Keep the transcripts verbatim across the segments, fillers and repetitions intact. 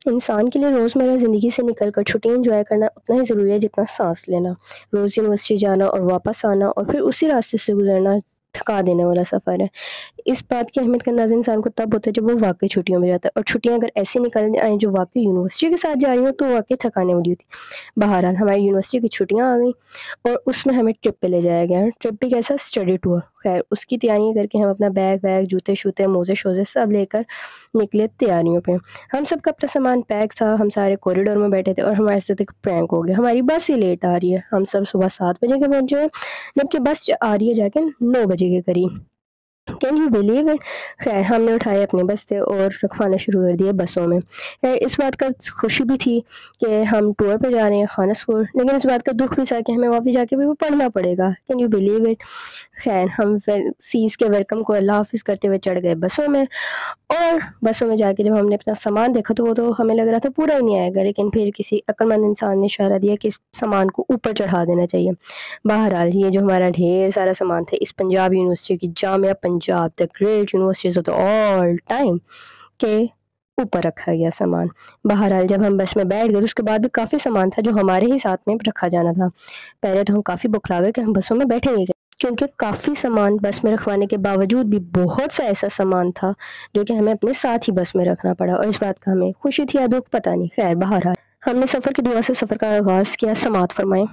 انسان کے لیے روزمرہ زندگی سے نکل کر چھٹیاں انجوائے کرنا اتنا ہی ضروری ہے جتنا سانس لینا۔ روز یونیورسٹی جانا اور واپس آنا اور پھر اسی راستے سے گزرنا تھکا دینے والا سفر ہے۔ اس بات کی اہمیت کا اندازہ انسان کو تب ہوتا ہے جب وہ واقعی چھٹیوں میں جاتا ہے، اور چھٹیاں اگر ایسی نکل آئیں جو واقعی یونیورسٹی کے ساتھ جا رہی ہوں تو واقعی تھکانے والی ہوتی۔ بہرحال ہماری یونیورسٹی کی چھٹیاں آ گئیں اور اس میں ہمیں ٹرپ پہ لے جایا گیا۔ ٹرپ بھی کیسا؟ Study tour. خیر اس کی تیاریاں کر کے ہم اپنا بیگ ویگ جوتے شوتے موزے شوزے سب لے کر نکلے تیاریوں پہ۔ ہم سب کا اپنا سامان پیک تھا، ہم سارے کوریڈور میں بیٹھے تھے اور ہمارے ساتھ ایک پرینک ہو گیا، ہماری بس ہی لیٹ آ رہی ہے۔ ہم سب صبح سات بجے کے پہنچے ہیں جبکہ بس آ رہی ہے جا کے نو بجے کے قریب۔ Can you believe it? خیر ہم نے اٹھائے اپنے بستے اور رکھوانا شروع کر دیے بسوں میں۔ خیر اس بات کا خوشی بھی تھی کہ ہم ٹور پہ جا رہے ہیں خانہ سکول، لیکن اس بات کا دکھ بھی تھا کہ ہمیں وہاں پہ جا کے بھی وہ پڑھنا پڑے گا۔ Can you believe it? خیر ہم سیز کے ویلکم کو اللہ حافظ کرتے ہوئے چڑھ گئے بسوں میں، اور بسوں میں جا کے جب ہم نے اپنا سامان دیکھا تو وہ تو ہمیں لگ رہا تھا پورا ہی نہیں آئے گا، لیکن پھر کسی عقل مند انسان نے اشارہ دیا کہ اس سامان کو اوپر چڑھا دینا چاہیے۔ بہرحال یہ جو ہمارا ڈھیر سارا سامان تھا اس پنجاب یونیورسٹی کی، جامعہ Punjab the great universities of all time کے اوپر رکھا گیا سامان۔ بہرحال جب ہم بس میں بیٹھ گئے تو اس کے بعد بھی کافی سامان تھا جو ہمارے ہی ساتھ میں رکھا جانا تھا۔ پہلے تو ہم کافی بکھلا گئے کہ ہم بسوں میں بیٹھیں گے کیونکہ کافی سامان بس میں رکھوانے کے باوجود بھی بہت سا ایسا سامان تھا جو کہ ہمیں اپنے ساتھ ہی بس میں رکھنا پڑا، اور اس بات کا ہمیں خوشی تھی یا دکھ پتہ نہیں۔ خیر بہرحال ہم نے سفر کی دعا سے سفر کا آغاز کیا۔ سماعت فرمائیں۔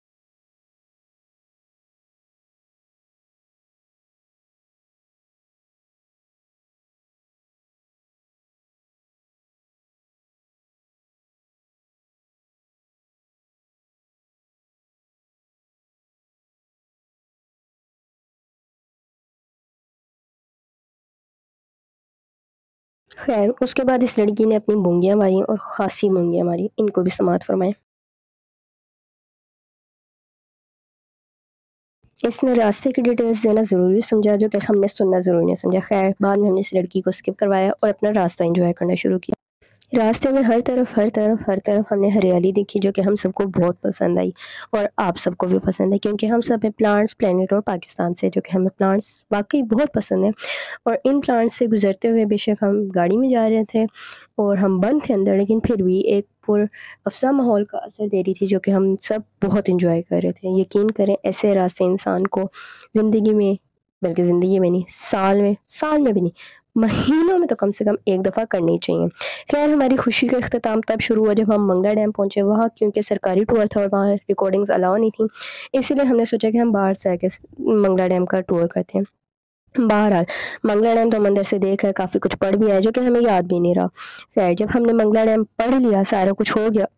خیر اس کے بعد اس لڑکی نے اپنی مونگیاں ماری اور خاصی مونگیاں ماری، ان کو بھی سماعت فرمائیں۔ اس نے راستے کی ڈیٹیلز دینا ضروری سمجھا جو کہ ہم نے سننا ضروری نہیں سمجھا۔ خیر بعد میں ہم نے اس لڑکی کو اسکپ کروایا اور اپنا راستہ انجوائے کرنا شروع کیا۔ راستے میں ہر طرف ہر طرف ہر طرف ہم نے ہریالی دیکھی جو کہ ہم سب کو بہت پسند آئی، اور آپ سب کو بھی پسند ہے کیونکہ ہم سب ہیں پلانٹس پلینٹ اور پاکستان سے، جو کہ ہمیں پلانٹس واقعی بہت پسند ہیں۔ اور ان پلانٹس سے گزرتے ہوئے بے شک ہم گاڑی میں جا رہے تھے اور ہم بند تھے اندر، لیکن پھر بھی ایک پر افزا ماحول کا اثر دے رہی تھی جو کہ ہم سب بہت انجوائے کر رہے تھے۔ یقین کریں ایسے راستے انسان کو زندگی میں، بلکہ زندگی میں نہیں سال میں سال میں بھی نہیں مہینوں میں تو کم سے کم ایک دفعہ کرنی چاہیے۔ خیر ہماری خوشی کا اختتام تب شروع ہوا جب ہم منگلا ڈیم پہنچے۔ وہاں کیونکہ سرکاری ٹور تھا اور وہاں ریکارڈنگز الاؤ نہیں تھیں، اسی لیے ہم نے سوچا کہ ہم باہر سے آ کے منگلا ڈیم کا ٹور کرتے ہیں۔ بہرحال منگلا ڈیم تو ہم اندر سے دیکھ ہے، کافی کچھ پڑھ بھی آئے جو کہ ہمیں یاد بھی نہیں رہا۔ خیر جب ہم نے منگلا ڈیم پڑھ لیا، سارا کچھ ہو گیا،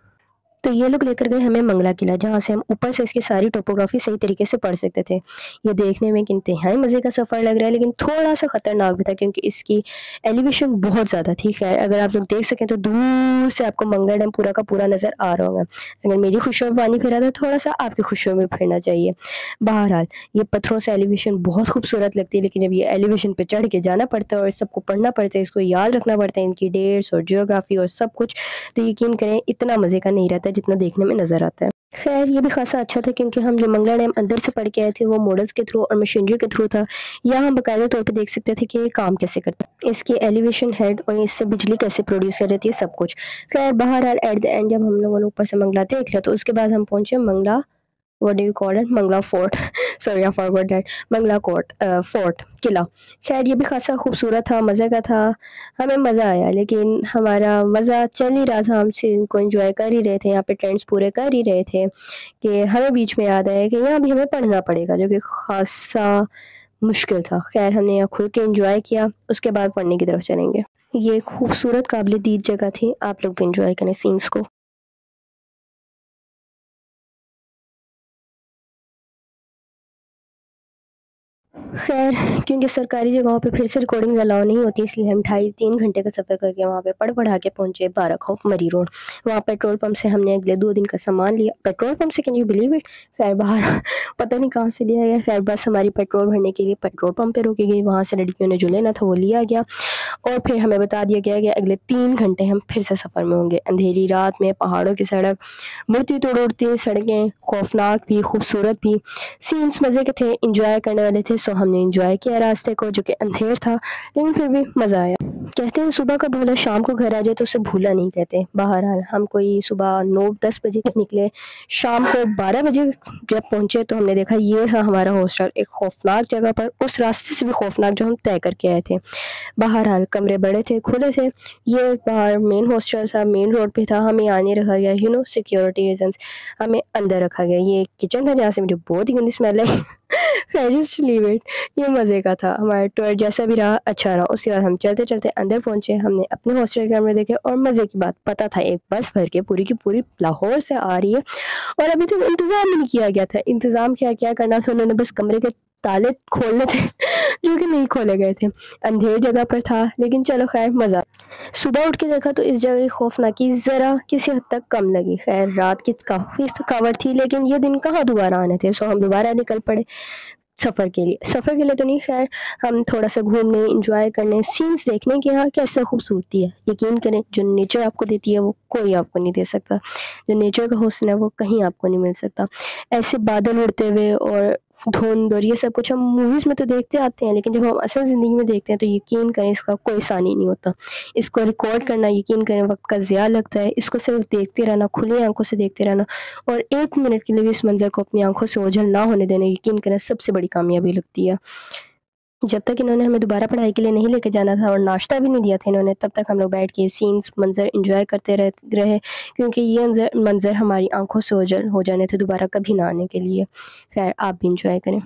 تو یہ لوگ لے کر گئے ہمیں منگلا قلعہ، جہاں سے ہم اوپر سے اس کی ساری ٹوپوگرافی صحیح طریقے سے پڑھ سکتے تھے۔ یہ دیکھنے میں ایک انتہائی مزے کا سفر لگ رہا ہے، لیکن تھوڑا سا خطرناک بھی تھا کیونکہ اس کی ایلیویشن بہت زیادہ تھی۔ خیر اگر آپ لوگ دیکھ سکیں تو دور سے آپ کو منگلا ڈیم پورا کا پورا نظر آ رہا ہوگا۔ اگر میری خوشیوں میں پانی پھیرا تو تھوڑا سا آپ کی خوشیوں میں پھرنا چاہیے۔ بہرحال یہ پتھروں سے ایلیویشن بہت خوبصورت لگتی ہے، لیکن جب یہ ایلیویشن پہ چڑھ کے جانا پڑتا ہے اور اس سب کو پڑھنا پڑتا ہے، اس کو یاد رکھنا پڑتا ہے، ان کی ڈیٹس اور جیوگرافی اور سب کچھ، تو یقین کریں اتنا مزے کا نہیں رہتا جتنا دیکھنے میں نظر آتا ہے۔ خیر یہ بھی خاصا اچھا تھا کیونکہ ہم جو منگلا ڈیم اندر سے پڑھ کے آئے تھے وہ ماڈلز کے تھرو اور مشینری کے تھرو تھا، یا ہم باقاعدہ طور پہ دیکھ سکتے تھے کہ یہ کام کیسے کرتا ہے، اس کی ایلیویشن ہیڈ اور اس سے بجلی کیسے پروڈیوس کر رہتی ہے، سب کچھ۔ خیر بہرحال ایٹ دی اینڈ جب ہم لوگوں نے اوپر سے منگلا دیکھ لیا تو اس کے بعد ہم پہنچے Mangla what do you call it Mangla fort sorry I forgot that Mangla Kot fort قلعہ۔ خیر یہ بھی خاصا خوبصورت تھا، مزے کا تھا، ہمیں مزہ آیا، لیکن ہمارا مزہ چل ہی رہا تھا، ہم سے کو انجوائے کر ہی رہے تھے، یہاں پہ ٹرینڈس پورے کر ہی رہے تھے کہ ہمیں بیچ میں یاد آیا کہ یہاں بھی ہمیں پڑھنا پڑے گا جو کہ خاصا مشکل تھا۔ خیر ہم نے یہاں کھل کے انجوائے کیا، اس کے بعد پڑھنے کی طرف چلیں گے۔ یہ ایک خوبصورت قابل دید جگہ تھی، آپ لوگ بھی انجوائے کریں سینس کو۔ خیر کیونکہ سرکاری جگہوں پہ پھر سے ریکارڈنگ الاؤ نہیں ہوتی، اس لیے ہم ڈھائی تین گھنٹے کا سفر کر کے وہاں پہ پڑھ پڑھا کے پہنچے بارہ کھوپ مری روڈ۔ وہاں پیٹرول پمپ سے ہم نے اگلے دو دن کا سامان لیا، پیٹرول پمپ سے کین یو بلیو اٹ؟ خیر باہر پتہ نہیں کہاں سے لیا گیا۔ خیر بس ہماری پیٹرول بھرنے کے لیے پیٹرول پمپ پہ روکی گئی، وہاں سے لڑکیوں نے جو لینا تھا وہ لیا گیا، اور پھر ہمیں بتا دیا گیا کہ اگلے تین گھنٹے ہم پھر سے سفر میں ہوں گے، اندھیری رات میں پہاڑوں کی سڑک، مڑتی توڑ اڑتی سڑکیں، خوفناک بھی خوبصورت بھی، سینس مزے کے تھے، انجوائے کرنے والے تھے، سو ہم نے انجوائے کیا راستے کو جو کہ اندھیر تھا، لیکن پھر بھی مزہ آیا۔ کہتے ہیں صبح کا بھولا شام کو گھر آ جائے تو اسے بھولا نہیں کہتے. بہرحال ہم کوئی صبح نو دس بجے نکلے, شام کو بارہ بجے جب پہنچے تو ہم نے دیکھا یہ تھا ہمارا ہاسٹل, ایک خوفناک جگہ پر, اس راستے سے بھی خوفناک جو ہم طے کر کے آئے تھے. بہرحال کمرے بڑے تھے, کھلے تھے, یہ باہر مین ہاسٹل تھا, مین روڈ پہ تھا, ہمیں آنے رکھا گیا, یو نو سیکیورٹی ریزنس, ہمیں اندر رکھا گیا. یہ کچن تھا جہاں سے مجھے بہت ہی گندی اسمیل آئی. جسٹ لیو اٹ, یہ مزے کا تھا, ہمارا ٹور جیسا بھی رہا اچھا رہا. اس کے بعد ہم چلتے چلتے اندر پہنچے, ہم نے اپنے ہاسٹل کے کمرے دیکھے, اور مزے کی بات پتہ تھا ایک بس بھر کے پوری کی پوری لاہور سے آ رہی ہے, اور ابھی تک انتظام نہیں کیا گیا تھا. انتظام کیا کیا کرنا تھا, انہوں نے بس کمرے کے تالے کھولنے تھے جو کہ نہیں کھولے گئے تھے. اندھیر جگہ پر تھا لیکن چلو خیر مزہ. صبح اٹھ کے دیکھا تو اس جگہ کی خوفناکی ذرا کسی حد تک کم لگی. خیر رات کی کافی تھکاوٹ تھی لیکن یہ دن کہاں دوبارہ آنے تھے, سو ہم دوبارہ نکل پڑے سفر کے لیے. سفر کے لیے تو نہیں, خیر ہم تھوڑا سا گھومنے, انجوائے کرنے, سینس دیکھنے کے. یہاں کیسے خوبصورتی ہے, یقین کریں جو نیچر آپ کو دیتی ہے وہ کوئی آپ کو نہیں دے سکتا. جو نیچر کا حسن ہے وہ کہیں آپ کو نہیں مل سکتا. ایسے بادل اڑتے ہوئے اور دھند اور یہ سب کچھ ہم موویز میں تو دیکھتے آتے ہیں, لیکن جب ہم اصل زندگی میں دیکھتے ہیں تو یقین کریں اس کا کوئی ثانی نہیں ہوتا. اس کو ریکارڈ کرنا یقین کریں وقت کا ضیاع لگتا ہے. اس کو صرف دیکھتے رہنا, کھلی آنکھوں سے دیکھتے رہنا, اور ایک منٹ کے لیے بھی اس منظر کو اپنی آنکھوں سے اوجھل نہ ہونے دینا, یقین کریں سب سے بڑی کامیابی لگتی ہے. جب تک انہوں نے ہمیں دوبارہ پڑھائی کے لیے نہیں لے کے جانا تھا اور ناشتہ بھی نہیں دیا تھا انہوں نے, تب تک ہم لوگ بیٹھ کے سینس منظر انجوائے کرتے رہے, کیونکہ یہ منظر منظر ہماری آنکھوں سے اوجھل ہو جانے تھے دوبارہ کبھی نہ آنے کے لیے. خیر آپ بھی انجوائے کریں.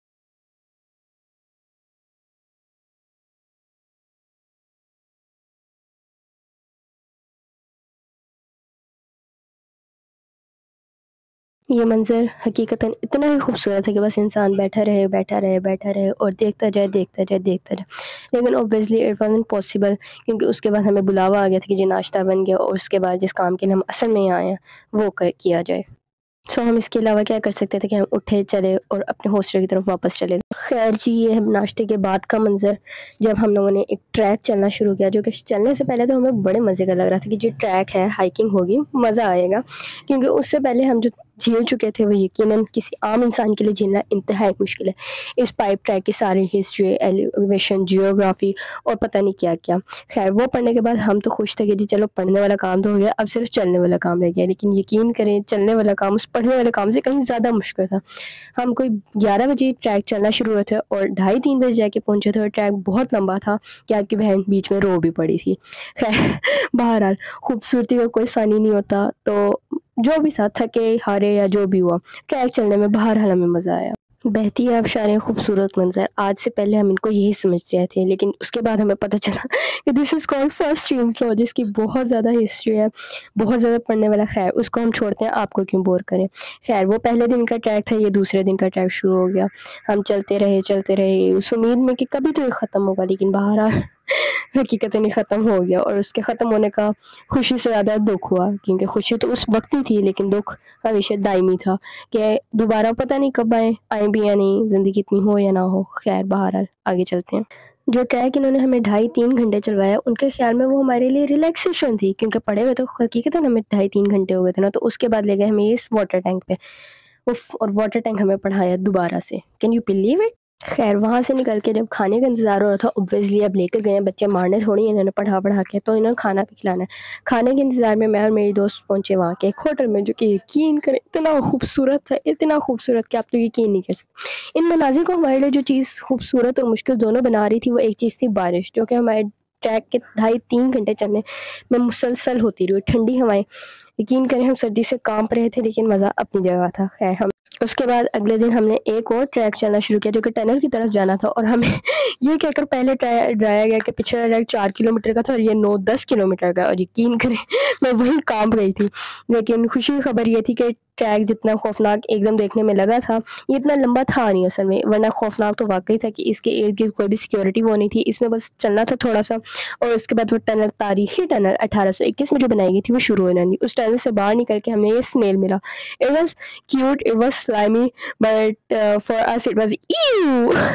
یہ منظر حقیقتاً اتنا ہی خوبصورت ہے کہ بس انسان بیٹھا رہے بیٹھا رہے بیٹھا رہے اور دیکھتا جائے دیکھتا جائے دیکھتا جائے. لیکن اوبیسلی اٹ وازنٹ پاسبل, کیونکہ اس کے بعد ہمیں بلاوا آ گیا تھا کہ جی ناشتہ بن گیا, اور اس کے بعد جس کام کے لیے ہم اصل میں آئے ہیں وہ کیا جائے. سو ہم اس کے علاوہ کیا کر سکتے تھے کہ ہم اٹھے چلے اور اپنے ہاسٹل کی طرف واپس چلے. خیر جی یہ ہے ناشتے کے بعد کا منظر, جب ہم لوگوں نے ایک ٹریک چلنا شروع کیا, جو کہ چلنے سے پہلے تو ہمیں بڑے مزے کا لگ رہا تھا کہ جو ٹریک ہے ہائکنگ ہوگی مزہ آئے گا, کیونکہ اس سے پہلے ہم جو جھیل چکے تھے وہ یقیناً کسی عام انسان کے لیے جھیلنا انتہائی مشکل ہے. اس پائپ ٹریک کی ساری ہسٹری, ایلیویشن, جیوگرافی اور پتہ نہیں کیا کیا. خیر وہ پڑھنے کے بعد ہم تو خوش تھے کہ جی چلو پڑھنے والا کام تو ہو گیا, اب صرف چلنے والا کام رہ گیا. لیکن یقین کریں چلنے والا کام اس پڑھنے والے کام سے کہیں زیادہ مشکل تھا. ہم کوئی گیارہ بجے ٹریک چلنا شروع ہوئے تھے اور ڈھائی تین بجے جا کے پہنچے تھے, اور ٹریک بہت لمبا تھا کہ آپ کی بہن بیچ میں رو بھی پڑی تھی. خیر بہرحال خوبصورتی کا کوئی ثانی نہیں ہوتا, تو جو بھی تھا تھکے ہارے یا جو بھی ہوا, ٹریک چلنے میں بہرحال ہمیں مزہ آیا. بہتی آبشاریں, خوبصورت منظر, آج سے پہلے ہم ان کو یہی سمجھتے آئے تھے, لیکن اس کے بعد ہمیں پتہ چلا کہ this is called first stream flow, جس کی بہت زیادہ ہسٹری ہے, بہت زیادہ پڑھنے والا. خیر اس کو ہم چھوڑتے ہیں, آپ کو کیوں بور کریں. خیر وہ پہلے دن کا ٹریک تھا, یہ دوسرے دن کا ٹریک شروع ہو گیا. ہم چلتے رہے چلتے رہے اس امید میں کہ کبھی تو یہ ختم ہوگا, لیکن بہرحال حقیقت نہیں ختم ہو گیا. اور اس کے ختم ہونے کا خوشی سے زیادہ دکھ ہوا, کیونکہ خوشی تو اس وقت ہی تھی لیکن دکھ ہمیشہ دائمی تھا کہ دوبارہ پتہ نہیں کب آئیں آئیں بھی یا نہیں, زندگی اتنی ہو یا نہ ہو. خیر بہرحال آگے چلتے ہیں. جو ٹریک انہوں نے ہمیں ڈھائی تین گھنٹے چلوایا, ان کے خیال میں وہ ہمارے لیے ریلیکسیشن تھی, کیونکہ پڑھے ہوئے تو حقیقتاً ہمیں ڈھائی تین گھنٹے ہو گئے تھے نا. تو اس کے بعد لے گئے ہمیں اس واٹر ٹینک پہ, اور واٹر ٹینک ہمیں پڑھایا دوبارہ سے. Can you believe it. خیر وہاں سے نکل کے جب کھانے کا انتظار ہو رہا تھا, اوبویسلی اب لے کر گئے ہیں بچے, مارنے تھوڑی انہوں نے پڑھا پڑھا کے, تو انہوں نے کھانا بھی کھلانا ہے. کھانے کے انتظار میں میں اور میری دوست پہنچے وہاں کے ایک ہوٹل میں, جو کہ یقین کریں اتنا خوبصورت تھا, اتنا خوبصورت کہ آپ تو یقین نہیں کر سکتے. ان مناظر کو ہمارے لیے جو چیز خوبصورت اور مشکل دونوں بنا رہی تھی, وہ ایک چیز تھی بارش, جو کہ ہمارے ٹریک کے ڈھائی تین گھنٹے چلنے میں مسلسل ہوتی رہی. ٹھنڈی ہوائیں, یقین کریں ہم سردی سے کانپ رہے تھے, لیکن مزہ اپنی جگہ تھا. خیر ہم اس کے بعد اگلے دن ہم نے ایک اور ٹریک چلنا شروع کیا, جو کہ ٹنل کی طرف جانا تھا, اور ہمیں یہ کہہ کر پہلے ڈرایا گیا کہ پچھلا ٹریک چار کلو میٹر کا تھا اور یہ نو دس کلو میٹر کا. اور یقین کریں میں وہی کانپ رہی تھی, لیکن خوشی کی خبر یہ تھی کہ ٹریک جتنا خوفناک ایک دم دیکھنے میں لگا تھا, یہ اتنا لمبا تھا نہیں اصل میں, ورنہ خوفناک تو واقعی تھا کہ اس کے ارد گرد کوئی بھی سیکیورٹی وہ نہیں تھی. اس میں بس چلنا تھا تھوڑا سا, اور اس کے بعد وہ ٹنل, تاریخی ٹنل اٹھارہ سو اکیس میں جو بنائی گئی تھی, وہ شروع ہونے لگی. اس ٹنل سے باہر نکل کے ہمیں یہ سنیل ملا. It was cute, it was slimy, but for us it was ew.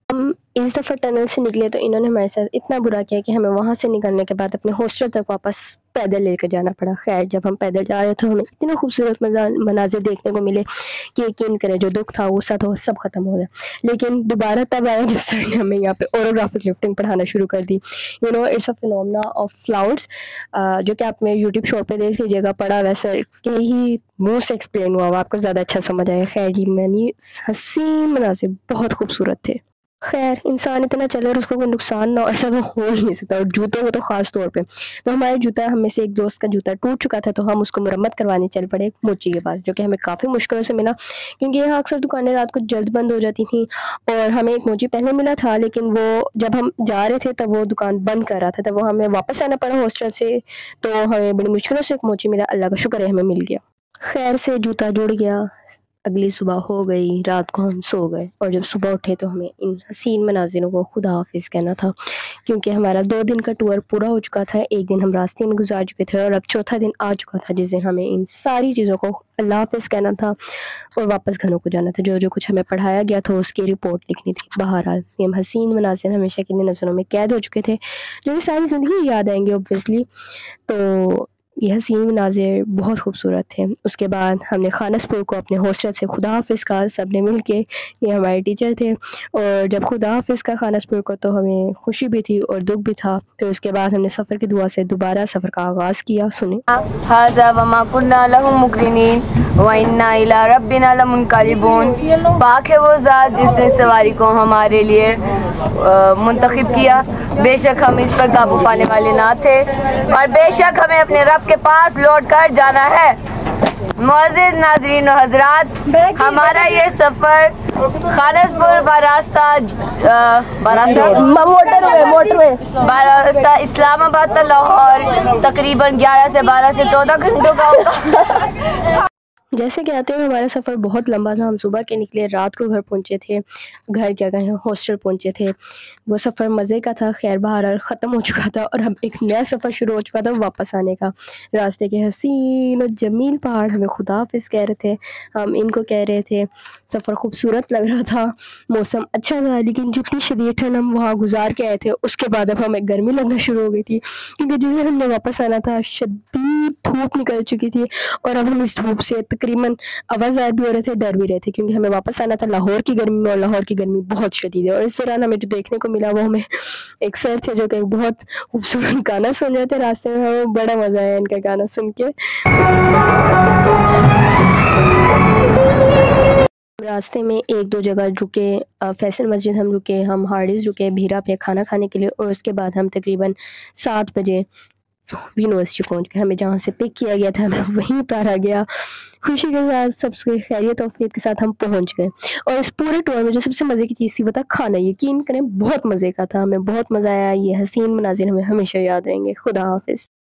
ہم اس دفعہ ٹنل سے نکلے تو انہوں نے ہمارے ساتھ اتنا برا کیا کہ ہمیں وہاں سے نکلنے کے بعد اپنے ہاسٹل تک واپس پیدل لے کر جانا پڑا. خیر جب ہم پیدل جا رہے تھے ہمیں اتنے خوبصورت مناظر دیکھنے کو ملے کہ یقین کریں جو دکھ تھا غصہ تھا وہ سب ختم ہو گیا. لیکن دوبارہ تب آیا جب سر نے ہمیں یہاں پہ اورographic لفٹنگ پڑھانا شروع کر دی. You know it's a phenomena of clouds, جو کہ آپ میرے یوٹیوب شو پہ دیکھ لیجیے گا، پڑھا ویسا کہ ہی منہ سے ایکسپلین ہوا ہوا آپ کو زیادہ اچھا سمجھ آئے. خیر جی میں نے حسین مناظر بہت خوبصورت تھے. خیر انسان اتنا چلے اور اس کو کوئی نقصان نہ ہو ایسا تو ہو ہی نہیں سکتا، اور جوتوں کو تو خاص طور پہ. تو ہمارے جوتا ہم میں سے ایک دوست کا جوتا ٹوٹ چکا تھا تو ہم اس کو مرمت کروانے چل پڑے موچی کے پاس، جو کہ ہمیں کافی مشکلوں سے ملا کیونکہ یہاں اکثر دکانیں رات کو جلد بند ہو جاتی تھیں. اور ہمیں ایک موچی پہلے ملا تھا لیکن وہ جب ہم جا رہے تھے تب وہ دکان بند کر رہا تھا، تب وہ ہمیں واپس آنا پڑا ہاسٹل سے. تو ہمیں بڑی مشکلوں سے ایک موچی ملا، اللہ کا شکر ہے ہمیں مل گیا. خیر سے جوتا جڑ گیا، اگلی صبح ہو گئی، رات کو ہم سو گئے اور جب صبح اٹھے تو ہمیں ان حسین مناظروں کو خدا حافظ کہنا تھا کیونکہ ہمارا دو دن کا ٹور پورا ہو چکا تھا. ایک دن ہم راستے میں گزار چکے تھے اور اب چوتھا دن آ چکا تھا جس دن ہمیں ان ساری چیزوں کو اللہ حافظ کہنا تھا اور واپس گھروں کو جانا تھا. جو جو کچھ ہمیں پڑھایا گیا تھا اس کی رپورٹ لکھنی تھی. بہرحال یہ حسین مناظر ہمیشہ کے لیے نظروں میں قید ہو چکے تھے جو کہ ساری زندگی یاد آئیں گے اوبویسلی. تو یہ حسین مناظر بہت خوبصورت تھے. اس کے بعد ہم نے خانس پور کو اپنے ہاسٹل سے خدا حافظ کہا سب نے مل کے. یہ ہمارے ٹیچر تھے اور جب خدا حافظ کا خانس پور کو تو ہمیں خوشی بھی تھی اور دکھ بھی تھا. پھر اس کے بعد ہم نے سفر کی دعا سے دوبارہ سفر کا آغاز کیا. سنیں ھذا وما كنا له مقرنین وإنا إلی ربنا لمنقلبون. پاک ہے وہ ذات جس نے سواری کو ہمارے لیے منتخب کیا، بے شک ہم اس پر قابو پانے والے نہ تھے اور بے شک ہمیں اپنے رب کے پاس لوٹ کر جانا ہے. معزز ناظرین و حضرات، ہمارا یہ سفر خانس پور باراستہ باراستہ اسلام آباد تا لاہور تقریباً گیارہ سے بارہ سے چودہ گھنٹوں کا ہوگا. جیسے کہ آتے ہوئے ہمارا سفر بہت لمبا تھا. ہم صبح کے نکلے، رات کو گھر پہنچے تھے، گھر کیا کہیں ہاسٹل پہنچے تھے. وہ سفر مزے کا تھا. خیر بہرحال ختم ہو چکا تھا اور اب ایک نیا سفر شروع ہو چکا تھا واپس آنے کا. راستے کے حسین و جمیل پہاڑ ہمیں خدا حافظ کہہ رہے تھے، ہم ان کو کہہ رہے تھے. سفر خوبصورت لگ رہا تھا، موسم اچھا تھا، لیکن جتنی شدید ٹھنڈ ہم وہاں گزار کے آئے تھے اس کے بعد اب ہمیں گرمی لگنا شروع ہو گئی تھی کیونکہ جس دن ہم نے واپس آنا تھا شدید دھوپ نکل چکی تھی اور اب ہم اس دھوپ سے تقریباً آوازار بھی ہو رہے تھے، ڈر بھی رہے تھے کیونکہ ہمیں واپس آنا تھا لاہور کی گرمی میں اور لاہور کی گرمی بہت شدید ہے. اور اس دوران ہمیں جو دیکھنے کو ملا وہ ہمیں ایک سر تھے جو کہ ایک بہت خوبصورت گانا سن رہے تھے راستے میں. ہمیں بڑا مزہ آیا ان کا گانا سن کے. راستے میں ایک دو جگہ رکے، فیصل مسجد ہم رکے، ہم ہارڈیز رکے بھیرا پہ کھانا کھانے کے لیے اور اس کے بعد ہم تقریباً سات بجے یونیورسٹی پہنچ گئے. ہمیں جہاں سے پک کیا گیا تھا ہمیں وہیں اتارا گیا. خوشی کے ساتھ سب سے خیریت و عافیت کے ساتھ ہم پہنچ گئے. اور اس پورے ٹور میں جو سب سے مزے کی چیز تھی وہ تھا کھانا. یقین کریں بہت مزے کا تھا، ہمیں بہت مزہ آیا. یہ حسین مناظر ہمیں ہمیشہ یاد رہیں گے. خدا حافظ.